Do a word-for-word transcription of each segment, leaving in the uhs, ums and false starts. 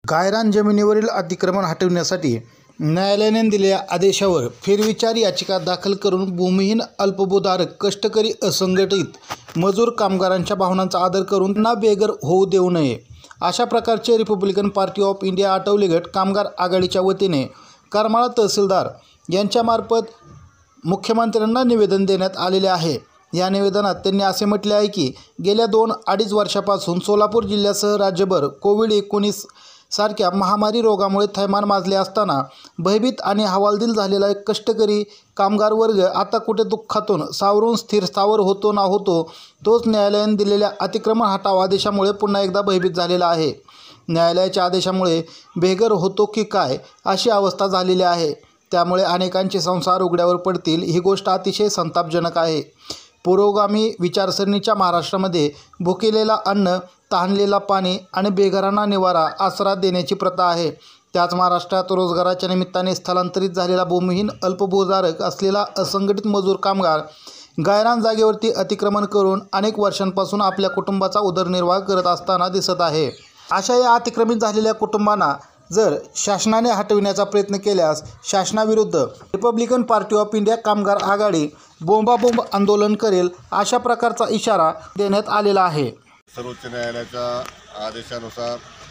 गायरान जमिनीवरील अतिक्रमण हटविण्यासाठी न्यायालयाने दिलेल्या आदेशावर फेरविचार याचिका दाखल करून भूमिहीन, अल्पभूधारक, कष्टकरी, असंघटित मजूर कामगारांच्या भावनांचा आदर करून त्यांना बेघर होऊ देऊ नये, अशा प्रकारचे Republican party of India Athawale गट कामगार आघाडीच्या वतीने करमाळा तहसीलदार यांच्यामार्फत मुख्यमंत्र्यांना निवेदन देण्यात आलेले आहे। या निवेदनात त्यांनी असे म्हटले आहे की गेल्या दोन अडीच वर्षापासून सोलापूर जिल्ह्यासह राज्यभर कोविड एकोणीस सारख्या महामारी रोगामुळे थैमान माजले असताना भयभीत आणि हवालदिल झालेला एक कष्टकरी कामगार वर्ग आता कुठे दुःखातून सावरून स्थिर स्थावर होतो ना होतो तोच न्यायालयाने दिलेल्या अतिक्रमण हटाव आदेशामुळे पुन्हा एकदा भयभीत झालेला आहे। न्यायालयाच्या आदेशामुळे बेघर होतो की काय अशी अवस्था झालेली आहे। त्यामुळे अनेकांचे संसार उघड्यावर पडतील, ही गोष्ट अतिशय संतापजनक आहे। पुरोगामी विचारसरणीच्या महाराष्ट्रामध्ये भुकेलेला अन्न, तहानलेला पाणी आणि बेघरांना निवारा आसरा देण्याची प्रथा आहे। त्याच महाराष्ट्रात रोजगाराच्या निमित्ताने स्थलांतरित झालेला भूमिहीन, अल्पभूधारक असलेला असंघटित मजूर कामगार गायरान जागेवरती अतिक्रमण करून अनेक वर्षांपासून आपल्या कुटुंबाचा उदरनिर्वाह करत असताना दिसत आहे। अशा या अतिक्रमित झालेल्या कुटुंबांना जर शासनाने हटविण्याचा प्रयत्न केल्यास शासनाविरुद्ध रिपब्लिकन पार्टी ऑफ इंडिया कामगार आघाडी बोंबाबोंब आंदोलन करेल, अशा प्रकारचा इशारा देण्यात आलेला आहे। सर्वोच्च न्यायालयाच्या आदेशानुसार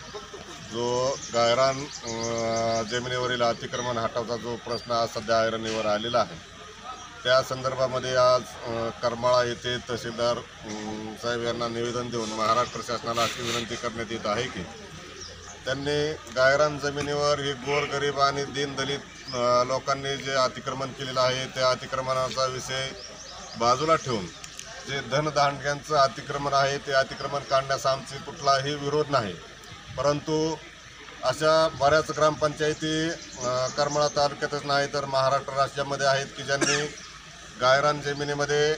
जो गायरान जमिनीवरील अतिक्रमण हटवचा जो प्रश्न आज सध्या ऐरणीवर आलेला आहे, त्या संदर्भामध्ये आज करमाळा येथे तहसीलदार साहेब यांना निवेदन देऊन महाराष्ट्र शासनाला अशी विनंती करण्यात येत आहे की त्यांनी गायरान जमिनीवर ही गोरगरीब आणि दीनदलित लोकांनी जे अतिक्रमण केलेलं आहे त्या अतिक्रमणाचा विषय बाजूला ठेवून जे धनधान्यांचं अतिक्रमण आहे ते अतिक्रमण काढण्यास आमची कुठलाही विरोध नाही, परंतु अशा बऱ्याच ग्रामपंचायती करमाळा तालुक्यातच नाही तर महाराष्ट्र राज्यामध्ये आहेत की ज्यांनी गायरान जमिनीमध्ये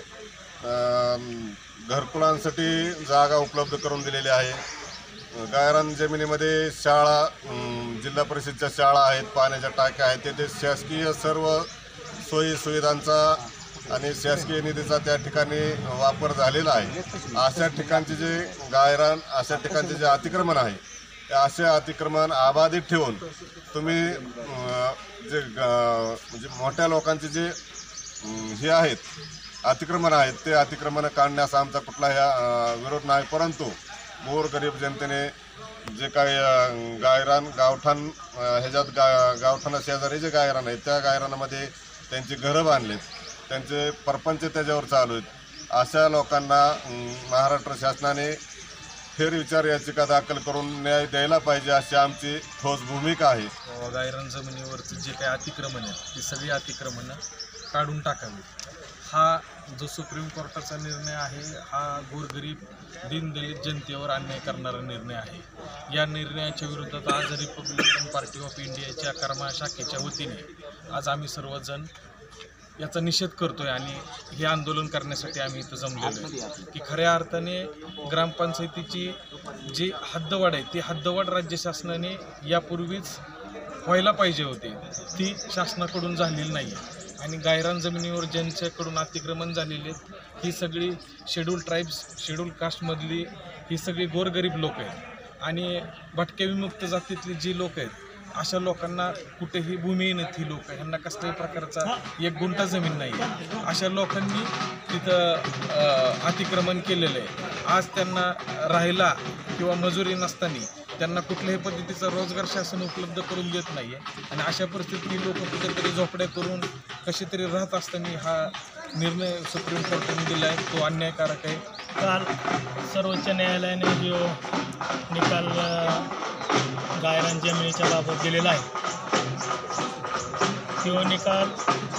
घरकुलांसाठी जागा उपलब्ध करून दिलेली आहे। गायरान जमिनीमध्ये शाळा, जिल्हा परिषदच्या शाळा आहेत, पाण्याच्या टाक्या आहेत, तेथे शासकीय सर्व सोयी सुविधांचा आणि शासकीय निधीचा त्या ठिकाणी वापर झालेला आहे। अशा ठिकाणचे जे गायरान, अशा ठिकाणचे जे अतिक्रमण आहे ते असे अतिक्रमण अबाधित ठेवून तुम्ही जे म्हणजे मोठ्या लोकांचे जे हे आहेत अतिक्रमण आहेत ते अतिक्रमण काढण्यास आमचा कुठलाही विरोध नाही, परंतु गोरगरीब जनतेने जे काही गायरान गावठाण ह्याच्यात गा गावठाणा शेजारी जे गायरान आहेत त्या गायरानामध्ये त्यांची घरं बांधलेत, त्यांचे परपंच त्याच्यावर चालू आहेत, अशा लोकांना महाराष्ट्र शासनाने फेरविचार याचिका दाखल करून न्याय द्यायला पाहिजे अशी आमची ठोस भूमिका आहे। गायरान जमिनीवरचं जे काही अतिक्रमण आहे ती सगळी अतिक्रमणं काढून टाकावी, हा जो सुप्रीम कोर्टाचा निर्णय आहे हा गोरगरीब दीनदलित जनतेवर अन्याय करणारा निर्णय आहे। या निर्णयाच्या विरोधात आज रिपब्लिकन पार्टी ऑफ इंडियाच्या करमाळा शाखेच्या वतीने आज आम्ही सर्वजण याचा निषेध करतोय आणि हे आंदोलन करण्यासाठी आम्ही इथं जमलेलो आहे की खऱ्या अर्थाने ग्रामपंचायतीची जी हद्दवाढ आहे ती हद्दवाढ राज्य शासनाने यापूर्वीच व्हायला पाहिजे होती, ती शासनाकडून झालेली नाही आहे। आणि गायरान जमिनीवर ज्यांच्याकडून अतिक्रमण झालेले ही सगळी शेड्यूल ट्राईब्स, शेड्यूल कास्टमधली ही सगळी गोरगरीब लोक आहेत आणि भटक्या विमुक्त जातीतली जी लोक आहेत अशा लोकांना कुठेही भूमिहीन आहेत ही लोक, ह्यांना कसल्याही प्रकारचा एक गुंठा जमीन नाही आहे, अशा लोकांनी तिथं अतिक्रमण केलेलं आहे। आज त्यांना राहायला किंवा मजुरी नसताना त्यांना कुठल्याही पद्धतीचा रोजगार शासन उपलब्ध करून देत नाही आहे आणि अशा परिस्थितीत ही लोक कुठेतरी झोपड्या करून कसे तरी राहत असताना हा निर्णय सुप्रीम कोर्टाने दिला आहे तो अन्यायकारक आहे। काल सर्वोच्च न्यायालयाने जो निकाल गायरान जमिनीच्या बाबत दिलेला आहे तो निकाल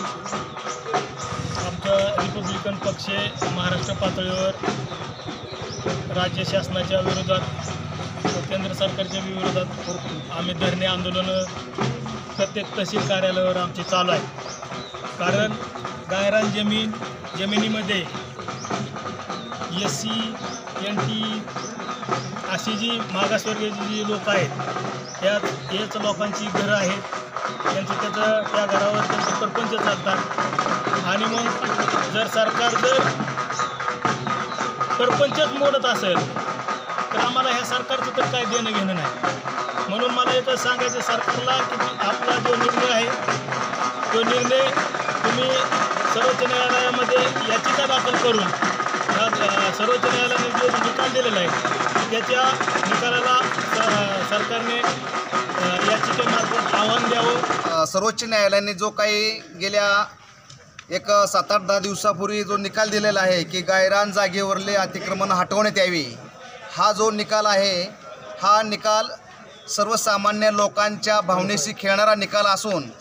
आमचा रिपब्लिकन पक्ष महाराष्ट्र पातळीवर राज्य शासनाच्या विरोधात व केंद्र सरकारच्या विरोधात आम्ही धरणे आंदोलनं प्रत्येक तहसील कार्यालयावर आमची चालू आहे। कारण गायरान जमीन जमिनीमध्ये एस सी एन टी अशी जी मागासवर्गीय जी लोक आहेत यात हेच लोकांची घरं आहेत, त्यांचं त्याचं त्या घरावर त्यांचे परपंच चालतात आणि मग जर सरकार जर परपंचच मोडत असेल तर आम्हाला ह्या सरकारचं तर काय देणं घेणं नाही। म्हणून मला एकच सांगायचं सरकारला की आपला जो निर्णय आहे तो निर्णय तुम्ही सर्वोच्च न्यायालयामध्ये याचिका दाखल करून या सर्वोच्च न्यायालयाने जो निकाल दिलेला आहे त्याच्या निकालाला स- सरकारने याचिकेमार्फत आव्हान द्यावं. सर्वोच्च न्यायालयाने जो काही गेल्या एक सात आठ दहा दिवसापूर्वी जो निकाल दिलेला आहे की गायरान जागेवरले अतिक्रमण हटवण्यात यावी, हा जो निकाल आहे हा निकाल सर्वसामान्य लोकांच्या भावनेशी खेळणारा निकाल असून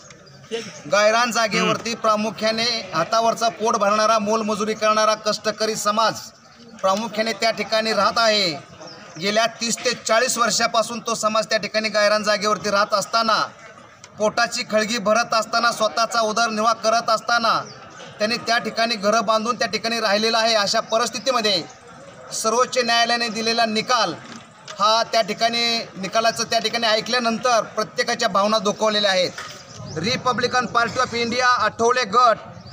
गायरान जागेवरती प्रामुख्याने हातावरचा पोट भरणारा, मोलमजुरी करणारा कष्टकरी समाज प्रामुख्याने त्या ठिकाणी राहत आहे. गेल्या तीस ते चाळीस वर्षापासून तो समाज त्या ठिकाणी गायरान जागेवरती राहत असताना, पोटाची खळगी भरत असताना, स्वतःचा उदरनिर्वाह करत असताना त्यांनी त्या ठिकाणी घरं बांधून त्या ठिकाणी राहिलेलं आहे. अशा परिस्थितीमध्ये सर्वोच्च न्यायालयाने दिलेला निकाल हा त्या ठिकाणी निकालाचं त्या ठिकाणी ऐकल्यानंतर प्रत्येकाच्या भावना दुखावलेल्या आहेत. Republican party of India Athawale गट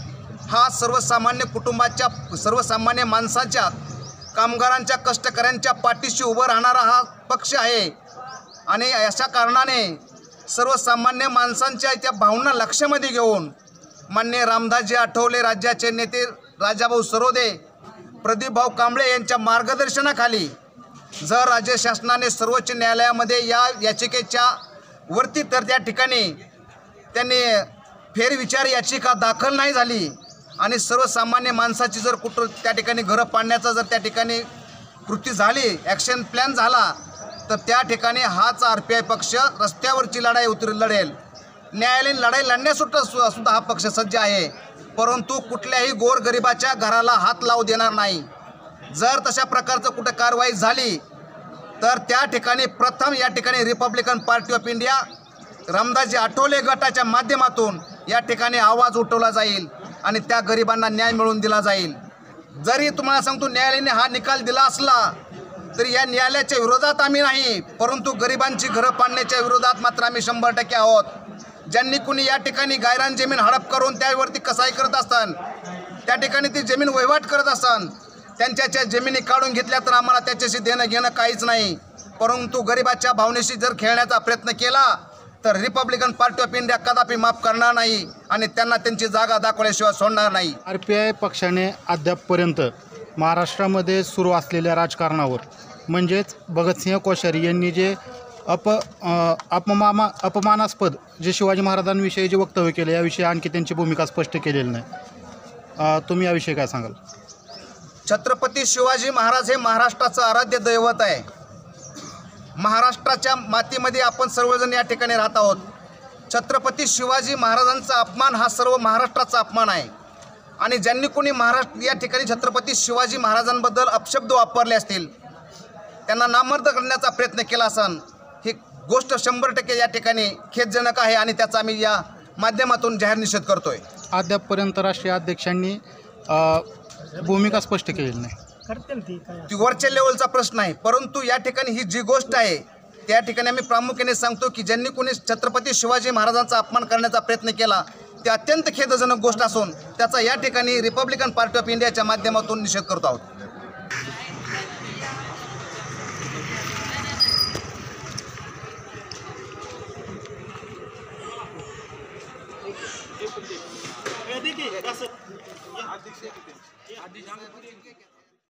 हा सर्वसामान्य कुटुंबाच्या, सर्वसामान्य माणसाच्या, कामगारांच्या, कष्टकऱ्यांच्या पाठीशी उभं राहणारा हा पक्ष आहे. आणि अशा कारणाने सर्वसामान्य माणसांच्या त्या भावना लक्षामध्ये घेऊन माननीय रामदासजी आठवले, राज्याचे नेते राजाभाऊ सरोदे, प्रदीपभाऊ कांबळे यांच्या मार्गदर्शनाखाली जर राज्य शासनाने सर्वोच्च न्यायालयामध्ये या याचिकेच्या वरती तर त्या ठिकाणी त्यांनी फेरविचार याचिका दाखल नाही झाली आणि सर्वसामान्य माणसाची जर कुठं त्या ठिकाणी घरं पाडण्याचा जर त्या ठिकाणी कृती झाली, ॲक्शन प्लॅन झाला, तर त्या ठिकाणी हाच आर पी आय पक्ष रस्त्यावरची लढाई उतरी लढेल. न्यायालयीन लढाई लढण्यासुद्धा सु सुद्धा हा पक्ष सज्ज आहे, परंतु कुठल्याही गोरगरिबाच्या घराला हात लावू देणार नाही. जर तशा प्रकारचं कुठं कारवाई झाली तर त्या ठिकाणी प्रथम या ठिकाणी Republican party of India Ramdasji Athawale गटाच्या माध्यमातून या ठिकाणी आवाज उठवला जाईल आणि त्या गरिबांना न्याय मिळवून दिला जाईल. जरी तुम्हाला सांगतो न्यायालयाने हा निकाल दिला असला तरी या न्यायालयाच्या विरोधात आम्ही नाही, परंतु गरिबांची घरं पाडण्याच्या विरोधात मात्र आम्ही शंभर टक्के आहोत. ज्यांनी कुणी या ठिकाणी गायरान जमीन हडप करून त्यावरती कसाई करत असतान, त्या ठिकाणी ती जमीन वहिवाट करत असतान, त्यांच्याच्या जमिनी काढून घेतल्या तर आम्हाला त्याच्याशी देणं घेणं काहीच नाही. परंतु गरिबाच्या भावनेशी जर खेळण्याचा प्रयत्न केला तर रिपब्लिकन पार्टी ऑफ इंडिया कदापि माफ करणार नाही आणि त्यांना त्यांची जागा दाखवल्याशिवाय सोडणार नाही. आर पी आय पक्षाने अद्यापपर्यंत महाराष्ट्रामध्ये सुरू असलेल्या राजकारणावर, म्हणजेच भगतसिंह कोश्यारी यांनी जे अप अपमामा अपमानास्पद जे शिवाजी महाराजांविषयी जे वक्तव्य केले, याविषयी आणखी त्यांची भूमिका स्पष्ट केलेली नाही. तुम्ही याविषयी काय सांगाल? छत्रपती शिवाजी महाराज हे महाराष्ट्राचं आराध्य दैवत आहे. महाराष्ट्राच्या मातीमध्ये आपण सर्वजण या ठिकाणी राहत आहोत. छत्रपती शिवाजी महाराजांचा अपमान हा सर्व महाराष्ट्राचा अपमान आहे आणि ज्यांनी कोणी महाराष्ट्र या ठिकाणी छत्रपती शिवाजी महाराजांबद्दल अपशब्द वापरले असतील, त्यांना नामर्द करण्याचा प्रयत्न केला असन, ही गोष्ट शंभर टक्के या ठिकाणी खेदजनक आहे आणि त्याचा आम्ही या माध्यमातून जाहीर निषेध करतोय. अद्यापपर्यंत राष्ट्रीय अध्यक्षांनी भूमिका स्पष्ट केलेली नाही. ती वरच्या लेवलचा प्रश्न आहे, परंतु या ठिकाणी ही जी गोष्ट आहे त्या ठिकाणी आम्ही प्रामुख्याने सांगतो की ज्यांनी कोणी छत्रपती शिवाजी महाराजांचा अपमान करण्याचा प्रयत्न केला ते अत्यंत खेदजनक गोष्ट असून त्याचा या ठिकाणी रिपब्लिकन पार्टी ऑफ इंडियाच्या माध्यमातून निषेध करतो आहोत.